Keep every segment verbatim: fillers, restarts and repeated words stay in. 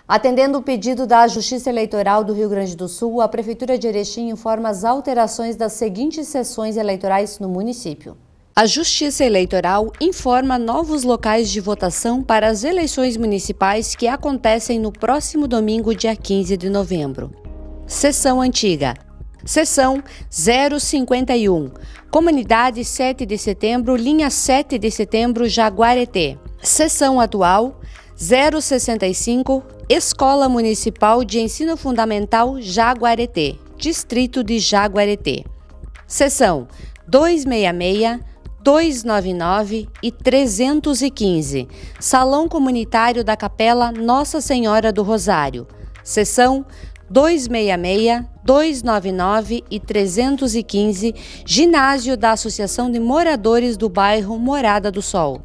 Atendendo o pedido da Justiça Eleitoral do Rio Grande do Sul, a Prefeitura de Erechim informa as alterações das seguintes sessões eleitorais no município. A Justiça Eleitoral informa novos locais de votação para as eleições municipais que acontecem no próximo domingo, dia quinze de novembro. Seção antiga. Seção zero cinquenta e um. Comunidade sete de setembro, linha sete de setembro, Jaguareté. Seção atual zero sessenta e cinco. Escola Municipal de Ensino Fundamental Jaguareté, Distrito de Jaguareté. Seção duzentos e sessenta e seis, duzentos e noventa e nove e trezentos e quinze, Salão Comunitário da Capela Nossa Senhora do Rosário. Seção duzentos e sessenta e seis, duzentos e noventa e nove e trezentos e quinze, Ginásio da Associação de Moradores do Bairro Morada do Sol.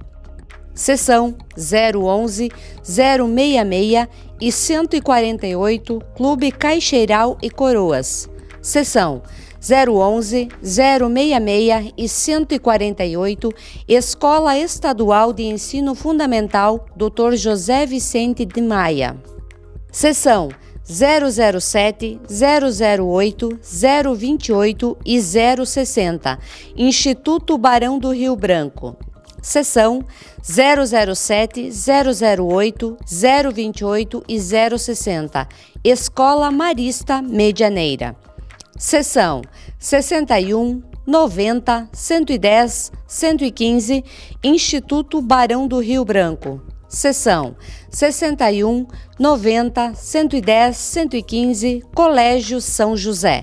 Seção zero onze, zero sessenta e seis e cento e quarenta e oito, Clube Caixeiral e Coroas. Seção zero onze, zero sessenta e seis e cento e quarenta e oito, Escola Estadual de Ensino Fundamental doutor José Vicente de Maia. Seção zero zero sete, zero zero oito, zero vinte e oito e zero sessenta, Instituto Barão do Rio Branco. Seção zero zero sete, zero zero oito, zero vinte e oito e zero sessenta, Escola Marista Medianeira. Seção sessenta e um, noventa, cento e dez, cento e quinze, Instituto Barão do Rio Branco. Seção sessenta e um, noventa, cento e dez, cento e quinze, Colégio São José.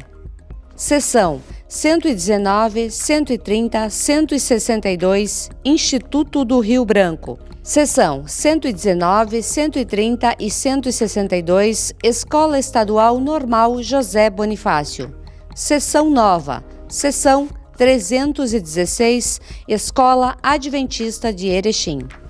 Seção cento e dezenove, cento e trinta, cento e sessenta e dois, Instituto do Rio Branco. Seção cento e dezenove, cento e trinta e cento e sessenta e dois, Escola Estadual Normal José Bonifácio. Seção nova. Seção trezentos e dezesseis, Escola Adventista de Erechim.